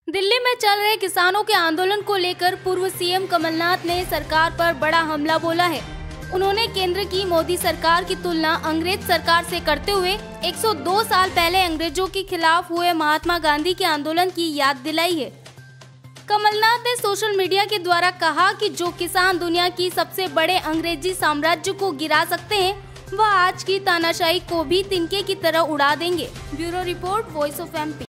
दिल्ली में चल रहे किसानों के आंदोलन को लेकर पूर्व सीएम कमलनाथ ने सरकार पर बड़ा हमला बोला है। उन्होंने केंद्र की मोदी सरकार की तुलना अंग्रेज सरकार से करते हुए 102 साल पहले अंग्रेजों के खिलाफ हुए महात्मा गांधी के आंदोलन की याद दिलाई है। कमलनाथ ने सोशल मीडिया के द्वारा कहा कि जो किसान दुनिया की सबसे बड़े अंग्रेजी साम्राज्य को गिरा सकते हैं, वह आज की तानाशाही को भी तिनके की तरह उड़ा देंगे। Bureau report, voice of MP.